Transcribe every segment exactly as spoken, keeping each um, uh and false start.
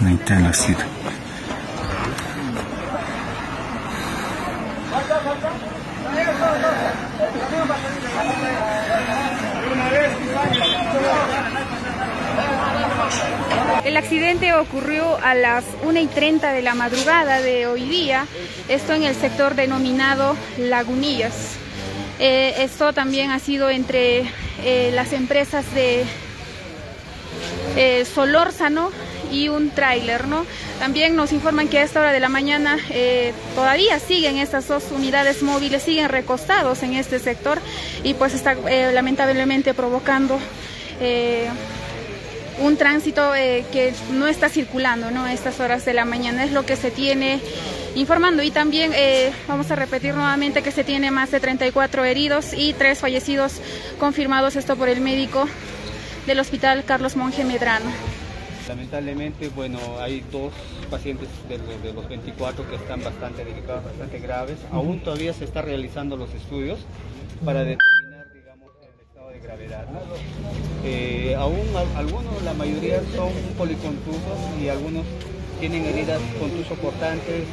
Ahí está el accidente. El accidente ocurrió a las una y treinta de la madrugada de hoy día, esto en el sector denominado Lagunillas. Eh, esto también ha sido entre eh, las empresas de eh, Solórzano y un tráiler, ¿no? También nos informan que a esta hora de la mañana eh, todavía siguen estas dos unidades móviles, siguen recostados en este sector y pues está eh, lamentablemente provocando eh, un tránsito eh, que no está circulando, ¿no? A estas horas de la mañana es lo que se tiene informando. Y también eh, vamos a repetir nuevamente que se tiene más de treinta y cuatro heridos y tres fallecidos confirmados, esto por el médico del Hospital Carlos Monge Medrano. Lamentablemente, bueno, hay dos pacientes de, de los veinticuatro que están bastante delicados, bastante graves. Aún todavía se están realizando los estudios para determinar, digamos, el estado de gravedad, ¿no? Eh, aún algunos, la mayoría son policontusos y algunos tienen heridas contusoportantes,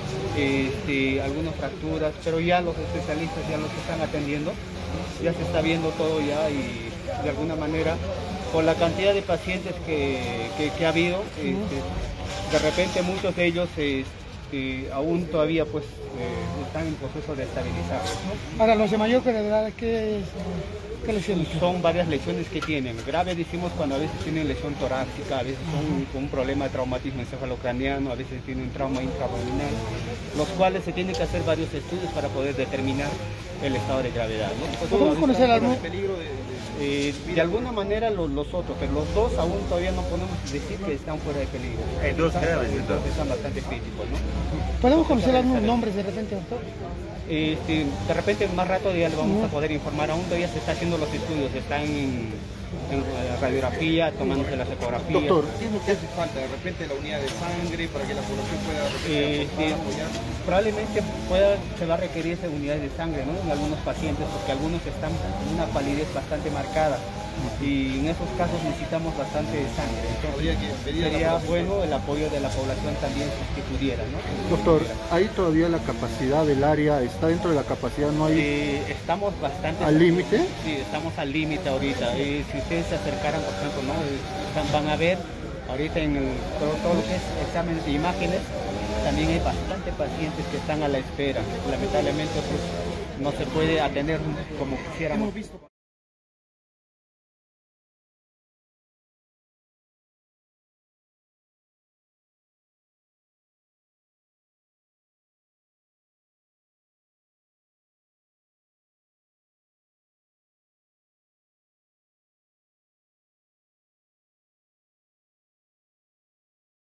este, algunas fracturas, pero ya los especialistas ya los están atendiendo, ya se está viendo todo ya y de alguna manera por la cantidad de pacientes que, que, que ha habido, este, de repente muchos de ellos este, aún todavía pues eh, están en proceso de estabilizarse, ¿no? Ahora, los de mayor gravedad, ¿qué, qué lesiones? Son varias lesiones que tienen. Graves decimos cuando a veces tienen lesión torácica, a veces son con un problema de traumatismo encefalocraniano, a veces tienen trauma intraabdominal, los cuales se tienen que hacer varios estudios para poder determinar el estado de gravedad, ¿no? Pues, ¿Podemos conocer algún peligro de, de, eh, de alguna manera los, los otros, pero los dos aún todavía no podemos decir que están fuera de peligro. Hay dos graves, entonces están bastante críticos, ¿no? ¿Podemos conocer algunos nombres de repente, doctor? Este, de repente más rato ya le vamos a poder informar. Aún todavía se está haciendo los estudios, están en, en radiografía, tomándose las ecografías. Doctor, ¿qué es lo que hace falta? De repente la unidad de sangre para que la población pueda este, apoyar. Probablemente pueda, se va a requerir unidades de sangre, ¿no? En algunos pacientes, porque algunos están con una palidez bastante marcada y en esos casos necesitamos bastante sangre. Entonces sería bueno el apoyo de la población también si pudiera, ¿no? Doctor, ¿hay todavía la capacidad del área? ¿Está dentro de la capacidad? ¿No hay? Eh, estamos bastante... ¿Al límite? Sí, estamos al límite ahorita. Eh, si ustedes se acercaran, por ejemplo, ¿no? Eh, van a ver ahorita en el, todo, todo lo que es exámenes de imágenes, también hay bastante pacientes que están a la espera. Lamentablemente pues, no se puede atender como quisiéramos.